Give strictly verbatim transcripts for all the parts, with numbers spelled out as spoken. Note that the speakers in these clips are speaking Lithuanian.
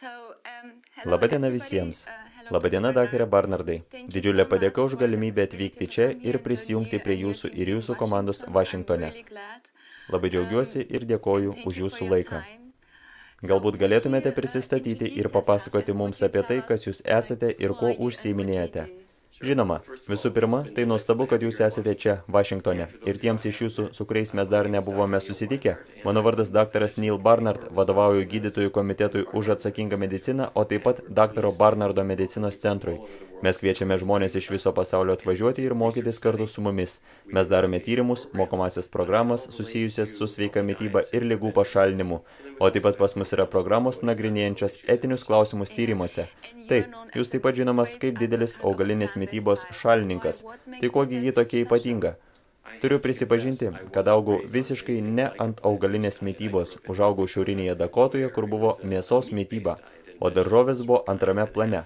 Labadiena visiems. Labadiena, daktarė Barnardai. Didžiulė padėka už galimybę atvykti čia ir prisijungti prie jūsų ir jūsų komandos Vašingtone. Labai džiaugiuosi ir dėkoju už jūsų laiką. Galbūt galėtumėte prisistatyti ir papasakoti mums apie tai, kas jūs esate ir kuo užsiiminėjate. Žinoma, visų pirma, tai nuostabu, kad jūs esate čia, Vašingtone. Ir tiems iš jūsų, su kuriais mes dar nebuvome susitikę, mano vardas daktaras Neil Barnard, vadovauju gydytojų komitetui už atsakingą mediciną, o taip pat daktaro Barnardo medicinos centrui. Mes kviečiame žmonės iš viso pasaulio atvažiuoti ir mokytis kartu su mumis. Mes darome tyrimus, mokomasias programas susijusias su sveika mityba ir ligų pašalinimu. O taip pat pas mus yra programos nagrinėjančios etinius klausimus tyrimuose. Taip, jūs taip pat žinomas kaip didelis augalinės mitybos šalininkas. Tai kogi jį tokia ypatinga? Turiu prisipažinti, kad augau visiškai ne ant augalinės mitybos. Užaugau šiaurinėje Dakotoje, kur buvo mėsos mityba, o daržovės buvo antrame plane.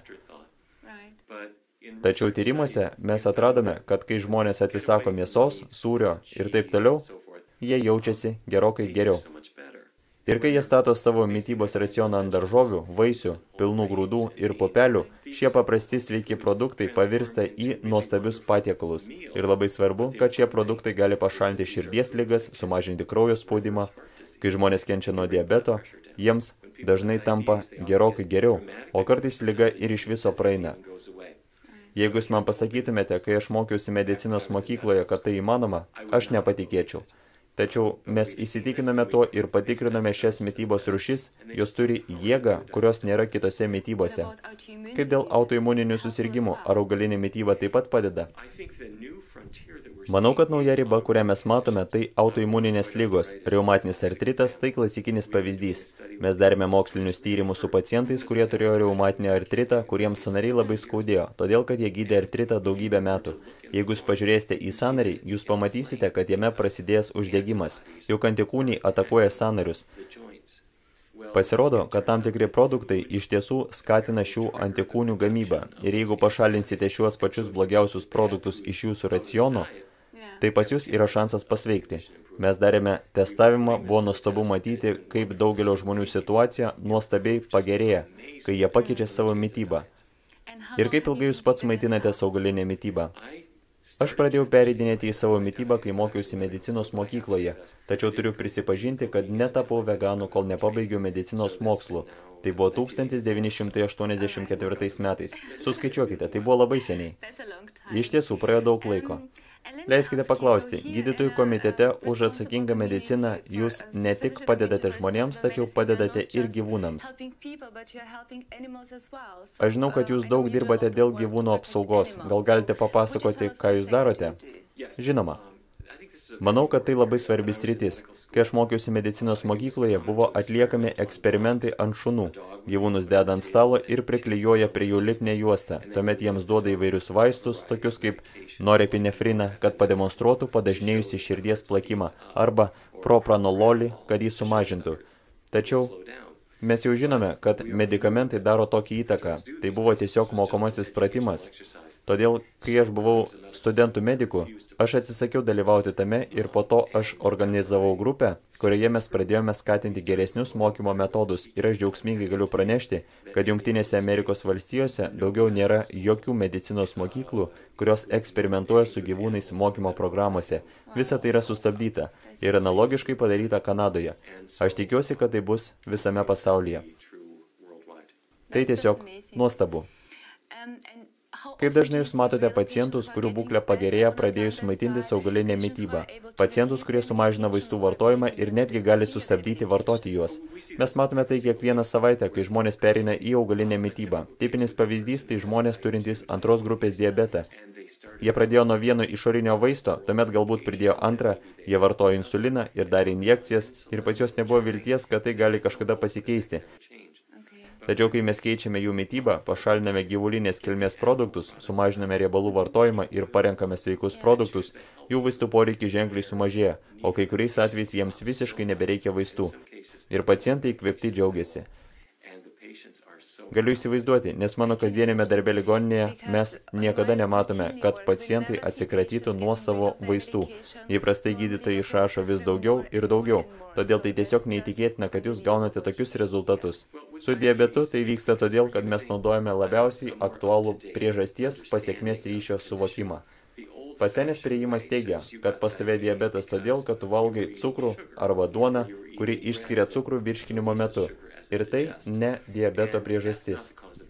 Tačiau tyrimuose mes atradome, kad kai žmonės atsisako mėsos, sūrio ir taip toliau, jie jaučiasi gerokai geriau. Ir kai jie stato savo mitybos racioną ant daržovių, vaisių, pilnų grūdų ir pupelių, šie paprasti sveiki produktai pavirsta į nuostabius patiekalus. Ir labai svarbu, kad šie produktai gali pašalinti širdies ligas, sumažinti kraujo spaudimą. Kai žmonės kenčia nuo diabeto, jiems dažnai tampa gerokai geriau, o kartais liga ir iš viso praeina. Jeigu jūs man pasakytumėte, kai aš mokiausi medicinos mokykloje, kad tai įmanoma, aš nepatikėčiau. Tačiau mes įsitikiname to ir patikriname šias mitybos rūšis, jos turi jėgą, kurios nėra kitose mitybose. Kaip dėl autoimuninių susirgymų, ar augalinė mityba taip pat padeda? Manau, kad nauja riba, kurią mes matome, tai autoimuninės lygos. Reumatinis artritas tai klasikinis pavyzdys. Mes darėme mokslinius tyrimus su pacientais, kurie turėjo reumatinį artritą, kuriems sąnariai labai skaudėjo, todėl kad jie gydė artritą daugybę metų. Jeigu jūs pažiūrėsite į sąnarį, jūs pamatysite, kad jame prasidės uždegimas, juk antikūniai atakuoja sąnarius. Pasirodo, kad tam tikri produktai iš tiesų skatina šių antikūnių gamybą. Ir jeigu pašalinsite šiuos pačius blogiausius produktus iš jūsų raciono, tai pas jūs yra šansas pasveikti. Mes darėme testavimą, buvo nuostabu matyti, kaip daugelio žmonių situacija nuostabiai pagerėja, kai jie pakeičia savo mitybą. Ir kaip ilgai jūs pats maitinatės augalinę mitybą? Aš pradėjau pereidinėti į savo mitybą, kai mokiausi medicinos mokykloje, tačiau turiu prisipažinti, kad netapau veganu, kol nepabaigiau medicinos mokslų. Tai buvo tūkstantis devyni šimtai aštuoniasdešimt ketvirtais metais. Suskaičiuokite, tai buvo labai seniai. Iš tiesų, praėjo daug laiko. Leiskite paklausti, gydytojų komitete už atsakingą mediciną jūs ne tik padedate žmonėms, tačiau padedate ir gyvūnams. Aš žinau, kad jūs daug dirbate dėl gyvūnų apsaugos. Gal galite papasakoti, ką jūs darote? Žinoma. Manau, kad tai labai svarbi sritis. Kai aš mokiausi medicinos mokykloje, buvo atliekami eksperimentai ant šunų. Gyvūnus deda ant stalo ir priklijuoja prie jų lipnią juostą. Tuomet jiems duoda įvairius vaistus, tokius kaip norepinefriną, kad pademonstruotų padažnėjusį širdies plakimą, arba propranololį, kad jį sumažintų. Tačiau mes jau žinome, kad medikamentai daro tokį įtaką. Tai buvo tiesiog mokomasis pratimas. Todėl, kai aš buvau studentų medikų, aš atsisakiau dalyvauti tame ir po to aš organizavau grupę, kurioje mes pradėjome skatinti geresnius mokymo metodus ir aš džiaugsmingai galiu pranešti, kad Jungtinėse Amerikos valstijose daugiau nėra jokių medicinos mokyklų, kurios eksperimentuoja su gyvūnais mokymo programuose. Visa tai yra sustabdyta ir analogiškai padaryta Kanadoje. Aš tikiuosi, kad tai bus visame pasaulyje. Tai tiesiog nuostabu. Kaip dažnai jūs matote pacientus, kurių būklė pagerėja pradėjus maitintis augalinę mitybą? Pacientus, kurie sumažina vaistų vartojimą ir netgi gali sustabdyti vartoti juos. Mes matome tai kiekvieną savaitę, kai žmonės pereina į augalinę mitybą. Tipinis pavyzdys tai žmonės turintys antros grupės diabetą. Jie pradėjo nuo vieno išorinio vaisto, tuomet galbūt pridėjo antrą, jie vartojo insuliną ir darė injekcijas ir pas juos nebuvo vilties, kad tai gali kažkada pasikeisti. Tačiau, kai mes keičiame jų mitybą, pašaliname gyvulinės kilmės produktus, sumažiname riebalų vartojimą ir parenkame sveikus produktus, jų vaistų poreikis ženkliai sumažėja, o kai kuriais atvejais jiems visiškai nebereikia vaistų. Ir pacientai įkvėpti džiaugiasi. Galiu įsivaizduoti, nes mano kasdienėme darbe ligoninėje mes niekada nematome, kad pacientai atsikratytų nuo savo vaistų. Įprastai gydytojai išrašo vis daugiau ir daugiau, todėl tai tiesiog neįtikėtina, kad jūs gaunate tokius rezultatus. Su diabetu tai vyksta todėl, kad mes naudojame labiausiai aktualų priežasties pasiekmės ryšio suvokimą. Pasenęs priėjimas teigia, kad pas tave diabetas todėl, kad tu valgai cukrų arba duoną, kuri išskiria cukrų virškinimo metu. Ir tai ne diabeto priežastis.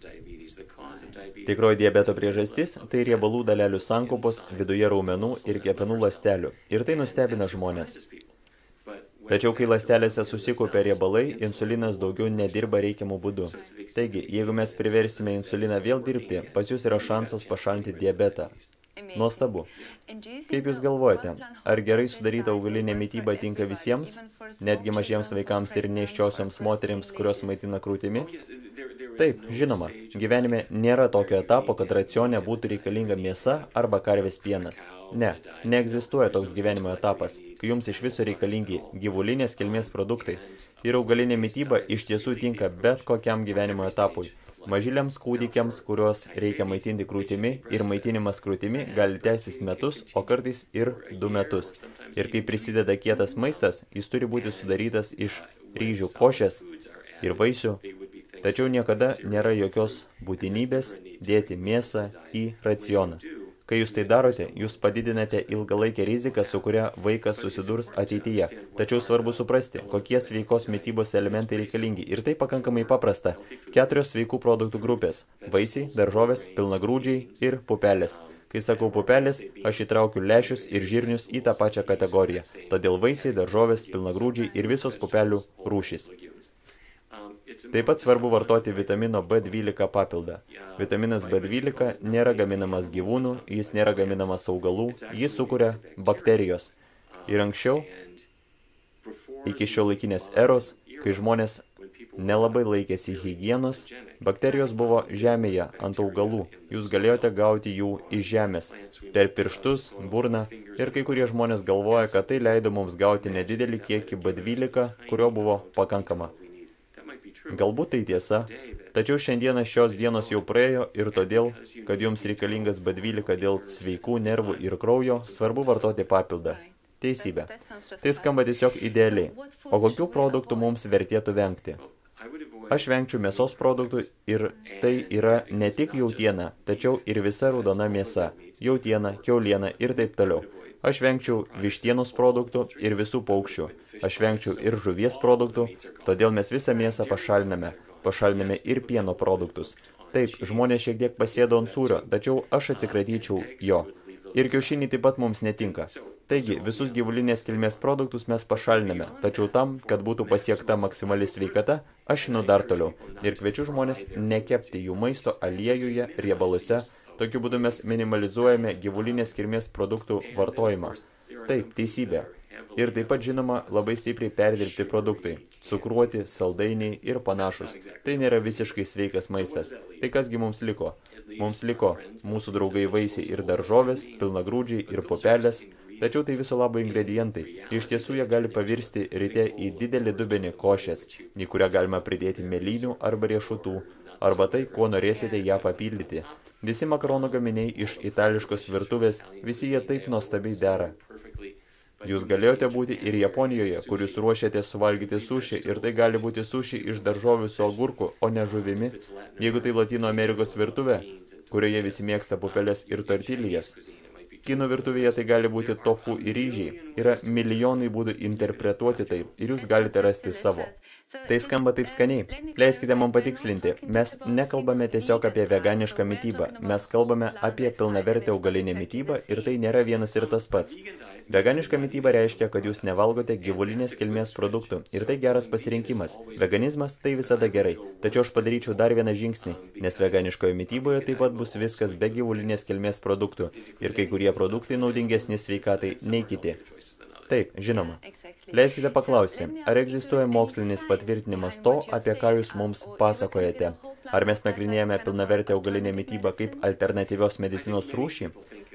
Tikroji diabeto priežastis – tai riebalų dalelių sankaupos viduje raumenų ir kepenų ląstelių. Ir tai nustebina žmonės. Tačiau, kai ląstelėse susikaupia riebalai, insulinas daugiau nedirba reikiamų būdų. Taigi, jeigu mes priversime insuliną vėl dirbti, pas jūs yra šansas pašalinti diabetą. Nuostabu. Kaip jūs galvojate, ar gerai sudaryta augalinė mityba tinka visiems, netgi mažiems vaikams ir nėščiosioms moterims, kurios maitina krūtimi? Taip, žinoma, gyvenime nėra tokio etapo, kad racione būtų reikalinga mėsa arba karvės pienas. Ne, neegzistuoja toks gyvenimo etapas, kai jums iš viso reikalingi gyvulinės kilmės produktai. Ir augalinė mityba iš tiesų tinka bet kokiam gyvenimo etapui. Mažyliams kūdikiams, kuriuos reikia maitinti krūtimi, ir maitinimas krūtimi gali tęstis metus, o kartais ir du metus. Ir kai prisideda kietas maistas, jis turi būti sudarytas iš ryžių košės ir vaisių, tačiau niekada nėra jokios būtinybės dėti mėsą į racioną. Kai jūs tai darote, jūs padidinate ilgalaikę riziką, su kuria vaikas susidurs ateityje. Tačiau svarbu suprasti, kokie sveikos mitybos elementai reikalingi. Ir tai pakankamai paprasta. Keturios sveikų produktų grupės – vaisiai, daržovės, pilnagrūdžiai ir pupelės. Kai sakau pupelės, aš įtraukiu lęšius ir žirnius į tą pačią kategoriją. Todėl vaisiai, daržovės, pilnagrūdžiai ir visos pupelių rūšys. Taip pat svarbu vartoti vitamino B dvylika papildą. Vitaminas B dvylika nėra gaminamas gyvūnų, jis nėra gaminamas augalų, jį sukuria bakterijos. Ir anksčiau, iki šiuolaikinės eros, kai žmonės nelabai laikėsi higienos, bakterijos buvo žemėje ant augalų. Jūs galėjote gauti jų iš žemės, per pirštus, burną, ir kai kurie žmonės galvoja, kad tai leido mums gauti nedidelį kiekį B dvylika, kurio buvo pakankama. Galbūt tai tiesa, tačiau šiandieną šios dienos jau praėjo ir todėl, kad jums reikalingas B dvylika dėl sveikų nervų ir kraujo, svarbu vartoti papildą. Teisybė. Tai skamba tiesiog idealiai. O kokių produktų mums vertėtų vengti? Aš vengčiau mėsos produktų ir tai yra ne tik jautiena, tačiau ir visa raudona mėsa, jautiena, kiauliena ir taip toliau. Aš vengčiau vištienos produktų ir visų paukščių. Aš vengčiau ir žuvies produktų, todėl mes visą mėsą pašaliname. Pašaliname ir pieno produktus. Taip, žmonės šiek tiek pasėdo ant sūrio, tačiau aš atsikratyčiau jo. Ir kiaušiniai taip pat mums netinka. Taigi, visus gyvulinės kilmės produktus mes pašaliname, tačiau tam, kad būtų pasiekta maksimali sveikata, aš einu dar toliau. Ir kviečiu žmonės nekepti jų maisto aliejuje, riebaluose. Tokiu būdu mes minimalizuojame gyvulinės kilmės produktų vartojimą. Taip, teisybė. Ir taip pat, žinoma, labai stipriai perdirbti produktai. Cukruoti, saldainiai ir panašus. Tai nėra visiškai sveikas maistas. Tai kasgi mums liko? Mums liko mūsų draugai vaisiai ir daržovės, pilnagrūdžiai ir pupelės. Tačiau tai viso labo ingredientai. Iš tiesų jie gali pavirsti ryte į didelį dubenį košės, į kurią galima pridėti mėlynių arba riešutų, arba tai, kuo norėsite ją papildyti. Visi makaronų gaminiai iš itališkos virtuvės, visi jie taip nuostabiai dera. Jūs galėjote būti ir Japonijoje, kur jūs ruošiate suvalgyti suši, ir tai gali būti suši iš daržovių su agurku, o ne žuvimi. Jeigu tai Latino Amerikos virtuvė, kurioje visi mėgsta pupelės ir tortilijas. Kinų virtuvėje tai gali būti tofu ir ryžiai. Yra milijonai būdų interpretuoti taip, ir jūs galite rasti savo. Tai skamba taip skaniai. Leiskite man patikslinti. Mes nekalbame tiesiog apie veganišką mitybą. Mes kalbame apie pilnavertę augalinę mitybą ir tai nėra vienas ir tas pats. Veganiška mityba reiškia, kad jūs nevalgote gyvulinės kilmės produktų ir tai geras pasirinkimas. Veganizmas tai visada gerai. Tačiau aš padaryčiau dar vieną žingsnį, nes veganiškoje mityboje taip pat bus viskas be gyvulinės kilmės produktų ir kai kurie produktai naudingesni sveikatai nei kiti. Taip, žinoma. Leiskite paklausti, ar egzistuoja mokslinis patvirtinimas to, apie ką jūs mums pasakojate? Ar mes nagrinėjame pilnavertę augalinę mitybą kaip alternatyvios medicinos rūšį?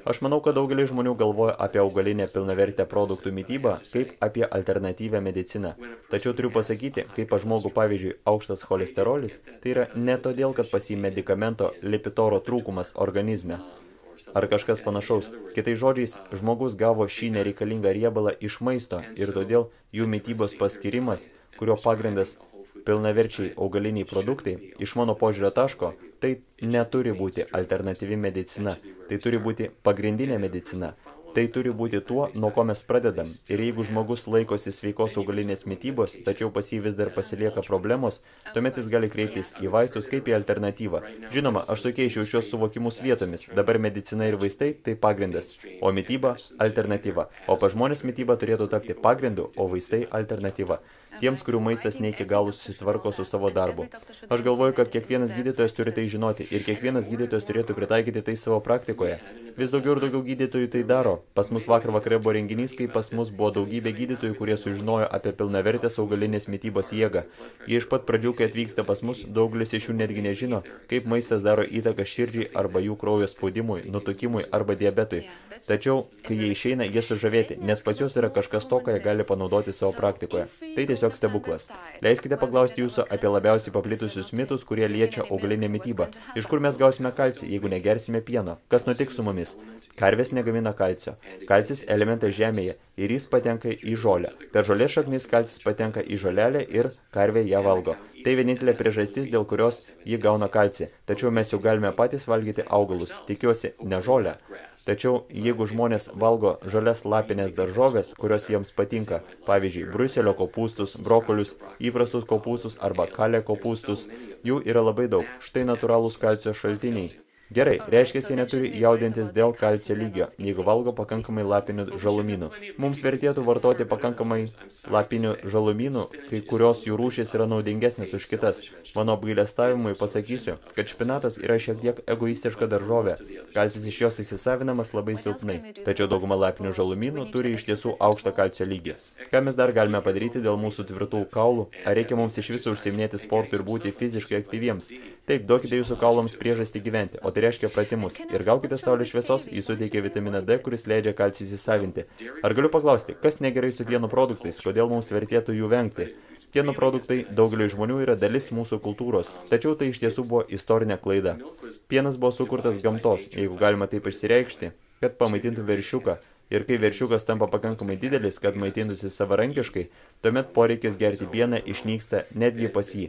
Aš manau, kad daugelis žmonių galvoja apie augalinę pilnavertę produktų mitybą kaip apie alternatyvę mediciną. Tačiau turiu pasakyti, kaip pas žmogų, pavyzdžiui, aukštas cholesterolis, tai yra ne todėl, kad pas jį medikamento lipitoro trūkumas organizme ar kažkas panašaus. Kitais žodžiais, žmogus gavo šį nereikalingą riebalą iš maisto ir todėl jų mitybos paskirimas, kurio pagrindas pilnaverčiai augaliniai produktai, iš mano požiūrio taško, tai neturi būti alternatyvi medicina, tai turi būti pagrindinė medicina. Tai turi būti tuo, nuo ko mes pradedam. Ir jeigu žmogus laikosi sveikos augalinės mitybos, tačiau pas jį vis dar pasilieka problemos, tuomet jis gali kreiptis į vaistus kaip į alternatyvą. Žinoma, aš sukeičiau šios suvokimus vietomis. Dabar medicina ir vaistai tai pagrindas, o mityba alternatyva. O pas žmonės mityba turėtų tapti pagrindu, o vaistai alternatyva. Tiems, kurių maistas ne iki galų susitvarko su savo darbu. Aš galvoju, kad kiekvienas gydytojas turi tai žinoti ir kiekvienas gydytojas turėtų pritaikyti tai savo praktikoje. Vis daugiau ir daugiau gydytojų tai daro. Pas mus vakar vakare buvo renginys, kai pas mus buvo daugybė gydytojų, kurie sužinojo apie pilnavertės augalinės mitybos jėgą. Jie iš pat pradžių, kai atvyksta pas mus, daugelis iš jų netgi nežino, kaip maistas daro įtaką širdžiai arba jų kraujo spaudimui, nutukimui arba diabetui. Tačiau, kai jie išeina, jie sužavėti, nes pas juos yra kažkas to, ką jie gali panaudoti savo praktikoje. Tai tiesiog stebuklas. Leiskite paklausti jūsų apie labiausiai paplitusius mitus, kurie liečia augalinę mitybą. Iš kur mes gausime kalcį, jeigu negersime pieno? Kas nutiks su mumis? Karvės negamina kalcio. Kalcis elementas žemėje ir jis patenka į žolę. Per žolės šaknis kalcis patenka į žolelę ir karvė ją valgo. Tai vienintelė priežastis, dėl kurios ji gauna kalcį. Tačiau mes jau galime patys valgyti augalus. Tikiuosi, ne žolę. Tačiau, jeigu žmonės valgo žalias lapinės daržovės, kurios jiems patinka, pavyzdžiui, bruselio kopūstus, brokolius, įprastus kopūstus arba kalė kopūstus, jų yra labai daug. Štai natūralūs kalcio šaltiniai. Gerai, reiškia, jie neturi jaudintis dėl kalcio lygio, jeigu valgo pakankamai lapinių žalumynų. Mums vertėtų vartoti pakankamai lapinių žalumynų, kai kurios jų rūšys yra naudingesnės už kitas. Mano apgailestavimui pasakysiu, kad špinatas yra šiek tiek egoistiška daržovė. Kalcis iš jos įsisavinamas labai silpnai. Tačiau dauguma lapinių žalumynų turi iš tiesų aukštą kalcio lygį. Ką mes dar galime padaryti dėl mūsų tvirtų kaulų? Ar reikia mums iš viso užsiiminėti sportu ir būti fiziškai aktyviems? Taip, duokite jūsų kaulams priežastį gyventi, o tai reiškia pratimus. Ir gaukite saulės šviesos, jis suteikia vitaminą D, kuris leidžia kalcį įsisavinti. Ar galiu paklausti, kas negerai su pieno produktais, kodėl mums vertėtų jų vengti? Pieno produktai daugeliui žmonių yra dalis mūsų kultūros, tačiau tai iš tiesų buvo istorinė klaida. Pienas buvo sukurtas gamtos, jeigu galima taip išsireikšti, kad pamaitintų veršiuką. Ir kai veršiukas tampa pakankamai didelis, kad maitintųsi savarankiškai, tuomet poreikis gerti pieną išnyksta netgi pas jį.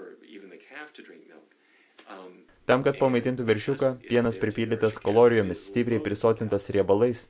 Tam, kad pamaitintų veršiuką, pienas pripildytas kalorijomis, stipriai prisotintas riebalais.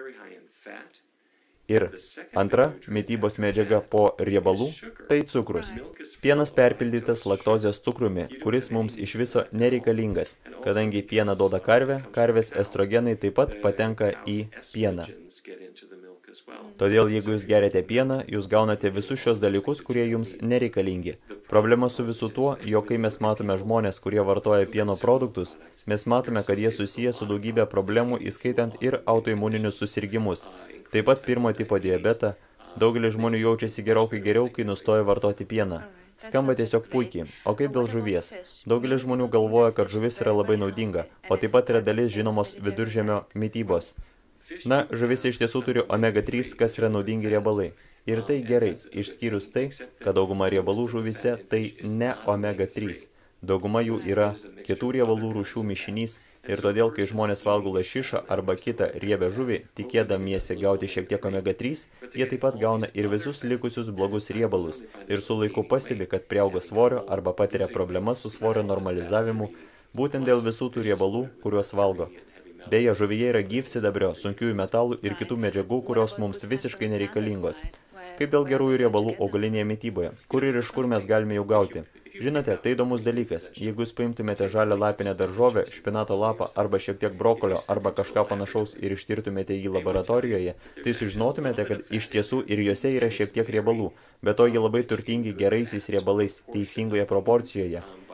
Ir antra mitybos medžiaga po riebalų – tai cukrus. Pienas perpildytas laktozės cukrumi, kuris mums iš viso nereikalingas. Kadangi pieną duoda karvė, karvės estrogenai taip pat patenka į pieną. Todėl, jeigu jūs geriate pieną, jūs gaunate visus šios dalykus, kurie jums nereikalingi. Problema su visu tuo, jog kai mes matome žmonės, kurie vartoja pieno produktus, mes matome, kad jie susiję su daugybė problemų, įskaitant ir autoimuninius susirgimus. Taip pat pirmo tipo diabetą. Daugelis žmonių jaučiasi gerokai geriau, kai nustoja vartoti pieną. Skamba tiesiog puikiai. O kaip dėl žuvies? Daugelis žmonių galvoja, kad žuvis yra labai naudinga, o taip pat yra dalis žinomos viduržemio mitybos. Na, žuvis iš tiesų turi omega trys, kas yra naudingi riebalai. Ir tai gerai, išskyrus tai, kad dauguma riebalų žuvise tai ne omega trys. Dauguma jų yra kitų riebalų rūšių mišinys ir todėl, kai žmonės valgo lašišą arba kitą riebę žuvį, tikėdamiesi gauti šiek tiek omega trys, jie taip pat gauna ir visus likusius blogus riebalus ir su laiku pastebi, kad priauga svorio arba patiria problemas su svorio normalizavimu, būtent dėl visų tų riebalų, kuriuos valgo. Beje, žuvyje yra gyvsidabrio, sunkiųjų metalų ir kitų medžiagų, kurios mums visiškai nereikalingos. Kaip dėl gerųjų riebalų augalinėje mityboje? Kur ir iš kur mes galime jų gauti? Žinote, tai įdomus dalykas. Jeigu jūs paimtumėte žalią lapinę daržovę, špinato lapą arba šiek tiek brokolio arba kažką panašaus ir ištirtumėte jį laboratorijoje, tai sužinotumėte, kad iš tiesų ir juose yra šiek tiek riebalų. Be to, jie labai turtingi geraisiais riebalais teisingoje proporcijoje.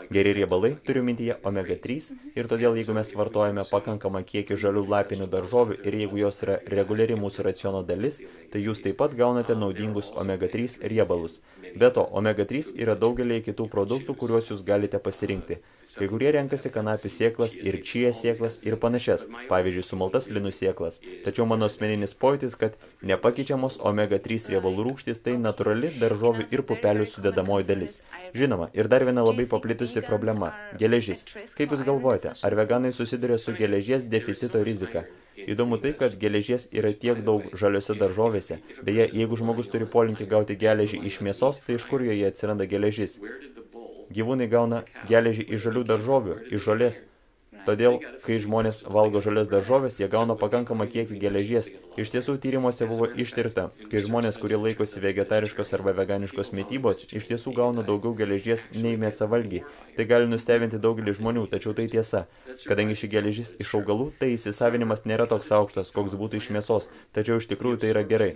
Geri riebalai turiu mintyje omega trys ir todėl jeigu mes vartojame pakankamą kiekį žalių lapinių daržovių ir jeigu jos yra reguliari mūsų raciono dalis, tai jūs taip pat gaunate naudingus omega trys riebalus. Be to, omega trys yra daugelį kitų produktų, kuriuos jūs galite pasirinkti. Kai kurie renkasi kanapių sėklas ir čija sėklas ir panašias, pavyzdžiui, sumaltas linų sėklas. Tačiau mano asmeninis pojūtis, kad nepakeičiamos omega trys riebalų rūgštys tai natūrali daržovių ir pupelių sudedamoji dalis. Žinoma, ir dar viena labai paplitusi problema – geležis. Kaip jūs galvojate, ar veganai susiduria su geležies deficito rizika? Įdomu tai, kad geležies yra tiek daug žaliose daržovėse. Beje, jeigu žmogus turi polinkį gauti geležį iš mėsos, tai iš kur joje atsiranda geležis? Gyvūnai gauna geležį iš žalių daržovių, iš žolės. Todėl, kai žmonės valgo žalias daržovės, jie gauna pakankamą kiekį geležies. Iš tiesų, tyrimuose buvo ištirta, kai žmonės, kurie laikosi vegetariškos arba veganiškos mitybos, iš tiesų gauna daugiau geležies nei mėsavalgiai. Tai gali nustebinti daugelį žmonių, tačiau tai tiesa. Kadangi ši geležis iš augalų, tai įsisavinimas nėra toks aukštas, koks būtų iš mėsos, tačiau iš tikrųjų tai yra gerai.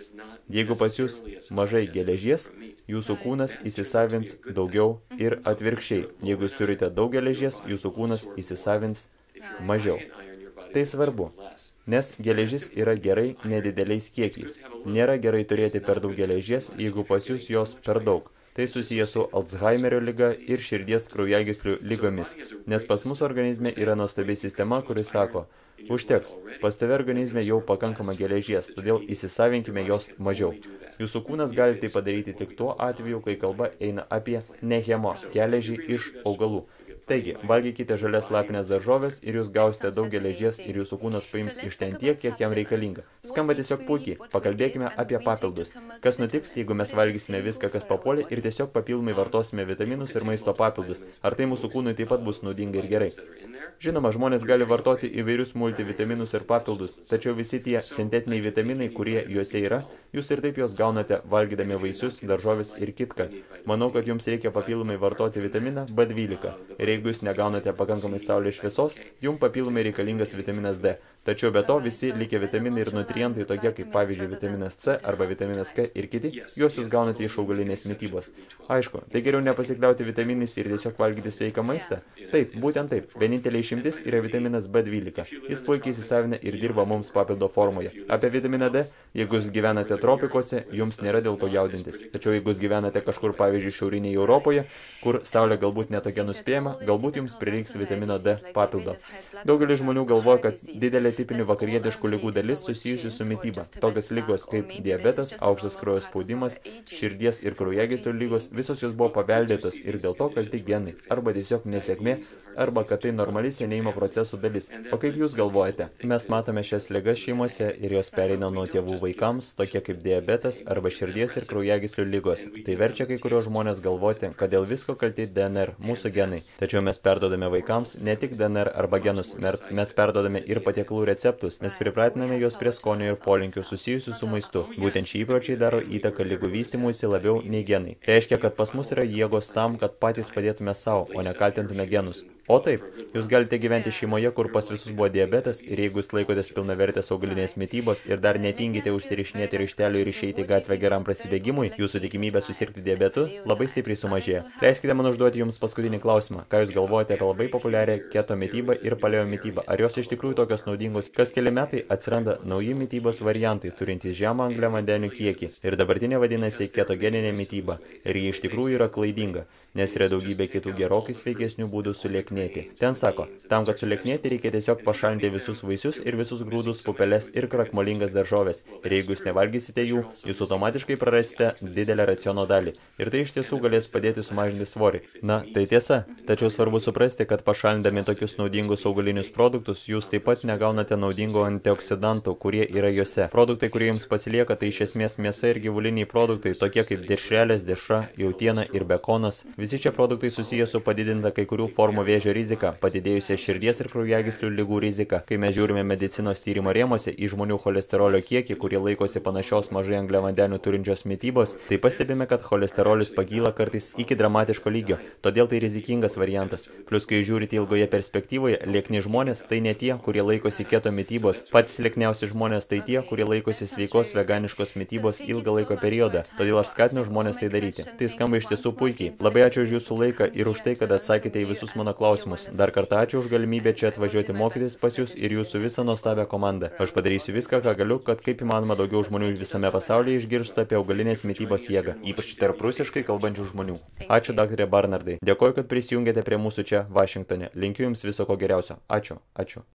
Jeigu pas jūs mažai geležies, jūsų kūnas įsisavins daugiau ir atvirkščiai. Jeigu jūs turite daug geležies, jūsų kūnas įsisavins mažiau. Tai svarbu, nes geležis yra gerai nedideliais kiekiais. Nėra gerai turėti per daug geležies, jeigu pas jūs jos per daug. Tai susiję su Alzheimerio liga ir širdies kraujagyslių lygomis, nes pas mus organizme yra nuostabi sistema, kuri sako, užteks, pas tave organizme jau pakankama geležies, todėl įsisavinkime jos mažiau. Jūsų kūnas gali tai padaryti tik tuo atveju, kai kalba eina apie nehemo, geležį iš augalų. Taigi, valgykite žalias lapinės daržovės ir jūs gausite daug geležies ir jūsų kūnas paims iš ten tiek, kiek jam reikalinga. Skamba tiesiog puikiai. Pakalbėkime apie papildus. Kas nutiks, jeigu mes valgysime viską, kas papuolė ir tiesiog papildomai vartosime vitaminus ir maisto papildus? Ar tai mūsų kūnui taip pat bus naudinga ir gerai? Žinoma, žmonės gali vartoti įvairius multivitaminus ir papildus, tačiau visi tie sintetiniai vitaminai, kurie juose yra, jūs ir taip juos gaunate valgydami vaisius, daržovės ir kitką. Manau, kad jums reikia papildomai vartoti vitaminą B dvylika. Ir jeigu jūs negaunate pakankamai saulės šviesos, jums papildomai reikalingas vitaminas D. Tačiau be to visi likę vitaminai ir nutrientai tokie kaip pavyzdžiui vitaminas C arba vitaminas K ir kiti, juos jūs gaunate iš augalinės mitybos. Aišku, tai geriau nepasikliauti vitaminais ir tiesiog valgyti sveiką maistą? Taip, būtent taip. Vienintelė išimtis yra vitaminas B dvylika. Jis puikiai įsisavina ir dirba mums papildo formoje. Apie vitaminą D, jeigu jūs gyvenate tropikuose, jums nėra dėl ko jaudintis. Tačiau jeigu jūs gyvenate kažkur, pavyzdžiui, šiaurinėje Europoje, kur saulė galbūt netokia nuspėjama, galbūt jums prireiks vitamino D papildo. Daugelis žmonių galvoja, kad didelė tipinių vakarietiškų ligų dalis susijusi su mityba. Tokios ligos kaip diabetas, aukštas kraujo spaudimas, širdies ir kraujagyslių lygos, visos jos buvo paveldėtos ir dėl to kalti genai, arba tiesiog nesėkmė, arba kad tai normali senėjimo procesų dalis. O kaip jūs galvojate? Mes matome šias ligas šeimose ir jos pereina nuo tėvų vaikams, tokie kaip diabetas arba širdies ir kraujagyslių lygos. Tai verčia kai kurios žmonės galvoti, kad dėl visko kalti D N R, mūsų genai. Tačiau mes perdodame vaikams ne tik D N R arba genus, mes perdodame ir patiekalų receptus, mes pripratiname juos prie skonio ir polinkių susijusių su maistu. Būtent šie įpročiai daro įtaką ligų vystymuisi labiau nei genai. Reiškia, kad pas mus yra jėgos tam, kad patys padėtume savo, o ne kaltintume genus. O taip, jūs galite gyventi šeimoje, kur pas visus buvo diabetas ir jeigu jūs laikotės pilnavertės augalinės mitybos ir dar netingite užsirišinėti raištelių ir išeiti į gatvę geram prasibėgimui, jūsų tikimybė susirgti diabetu labai stipriai sumažėja. Leiskite man užduoti jums paskutinį klausimą. Ką jūs galvojate apie labai populiarią keto mitybą ir paleo mitybą? Ar jos iš tikrųjų tokios naudingos? Kas keli metai atsiranda nauji mitybos variantai, turintys žemą angliavandenių kiekį. Ir dabartinė vadinasi ketogeninė mityba. Ir ji iš tikrųjų yra klaidinga, nes yra daugybė kitų gerokai sveikesnių būdų sulieknėti. Ten sako, tam, kad sulieknėti, reikia tiesiog pašalinti visus vaisius ir visus grūdus, pupeles ir krakmolingas daržoves. Ir jeigu jūs nevalgysite jų, jūs automatiškai prarasite didelę raciono dalį. Ir tai iš tiesų galės padėti sumažinti svorį. Na, tai tiesa. Tačiau svarbu suprasti, kad pašalindami tokius naudingus augalinius produktus, jūs taip pat negaunate naudingų antioksidantų, kurie yra juose. Produktai, kurie jums pasilieka, tai iš esmės mėsa ir gyvuliniai produktai, tokie kaip dešrelės, dešra, jautiena ir bekonas. Visi šie produktai susiję su padidinta kai kurių formų vėžio vėžio riziką, padidėjusią širdies ir kraujagyslių ligų riziką. Kai mes žiūrime medicinos tyrimo rėmose į žmonių cholesterolio kiekį, kurie laikosi panašios mažai angliavandenių turinčios mitybos, tai pastebime, kad cholesterolis pakyla kartais iki dramatiško lygio, todėl tai rizikingas variantas. Plius, kai žiūrite ilgoje perspektyvoje, liekni žmonės tai ne tie, kurie laikosi keto mitybos, patys liekniausi žmonės tai tie, kurie laikosi sveikos veganiškos mitybos ilgą laiko periodą, todėl aš skatinu žmonės tai daryti. Tai skamba iš tiesų puikiai. Labai ačiū už jūsų laiką ir už tai, kad atsakėte į visus mano klausimus. Dar kartą ačiū už galimybę čia atvažiuoti mokytis pas jūs ir jūsų visą nuostabią komandą. Aš padarysiu viską, ką galiu, kad kaip įmanoma daugiau žmonių visame pasaulyje išgirstų apie augalinės mitybos jėgą, ypač tarp rusiškai kalbančių žmonių. Ačiū, daktarė Barnardai. Dėkoju, kad prisijungėte prie mūsų čia, Vašingtone. Linkiu jums viso ko geriausio. Ačiū. Ačiū.